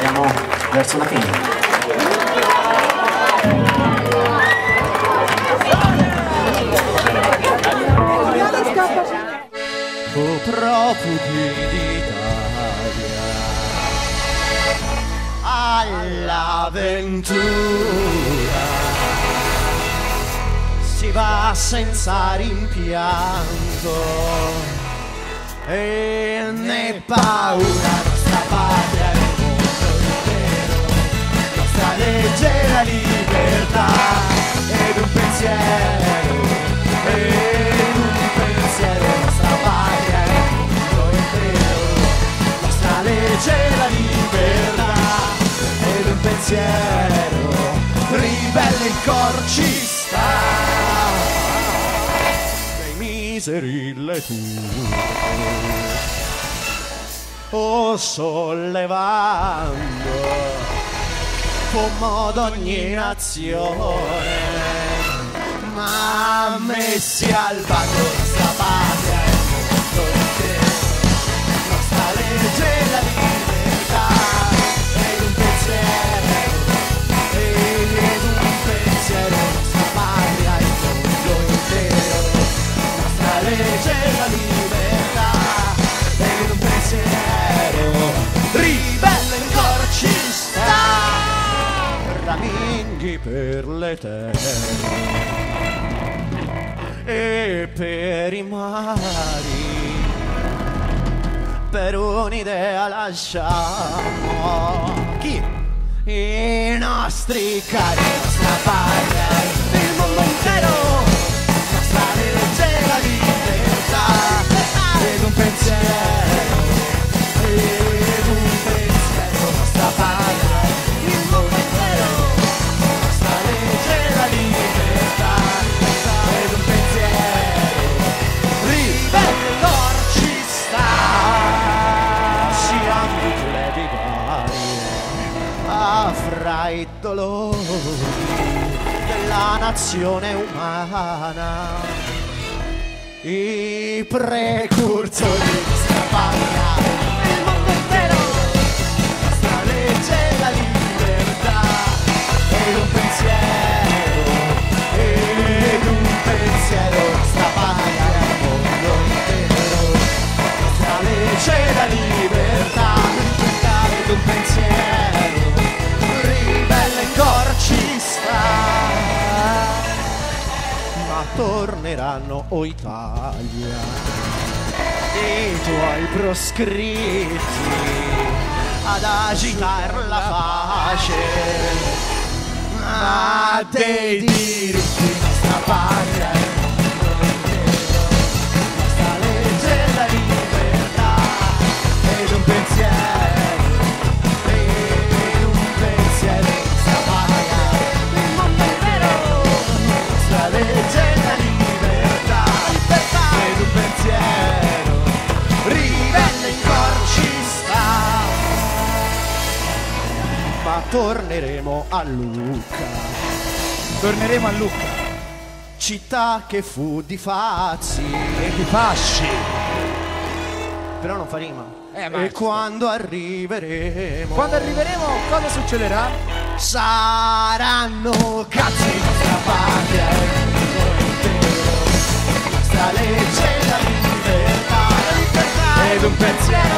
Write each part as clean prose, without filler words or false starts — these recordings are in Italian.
Siamo verso la fine. Profughi d'Italia all'avventura si va senza rimpianto e né paura. Nostra patria è il mondo intero, nostra legge è la libertà ed un pensiero, ed un pensiero. Nostra patria è il mondo intero, nostra legge è la libertà ed un pensiero, ribelle il cor ci sta. Dei miseri le tue o sollevando fumo d'ogni nazione, ma messi al bando. Nostra patria è il mondo intero, nostra legge è la libertà ed un pensiero, ed un pensiero. Nostra patria è il mondo intero, nostra legge è la libertà ed un pensiero, ribelle in cor ci sta. Raminghi per le terre e per i mari, per un'idea lasciamo chi? I nostri cari. Nostra patria è il mondo intero, nostra legge è la libertà ed un pensiero, ed un pensiero. Nostra patria è il mondo intero, nostra legge è la libertà ed un pensiero, ribelle il cor ci sta. Siamo tutte di varie fra i dolori della nazione umana, i precursori. Nostra patria il mondo intero, nostra legge è la libertà ed un pensiero, ed un pensiero. Nostra patria il mondo intero, nostra legge è la libertà ed un pensiero, ribelle in cor ci sta. Ma torneranno, o Italia, i tuoi proscritti ad agitar la pace, ma dei diritti. Nostra patria è il mondo intero, nostra legge è la libertà ed un pensiero, ed un pensiero. Nostra patria è il mondo intero, nostra legge è la libertà ed un pensiero, ribelle in cor ci sta. Ma torneremo a Lucca, torneremo a Lucca, città che fu di fazzi e di fasci, però non fa rima. E quando arriveremo, cosa succederà? Saranno cazzi. Nostra patria è il mondo intero, nostra legge è la libertà ed un pensiero,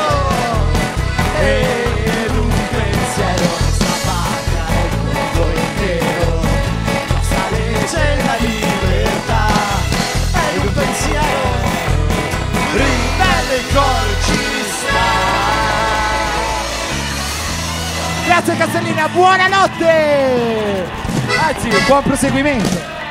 ed un pensiero. Nostra patria è il mondo intero, nostra legge è la libertà ed un pensiero, ribelle il cor ci sta. Grazie Castellina, buonanotte! Anzi, buon proseguimento!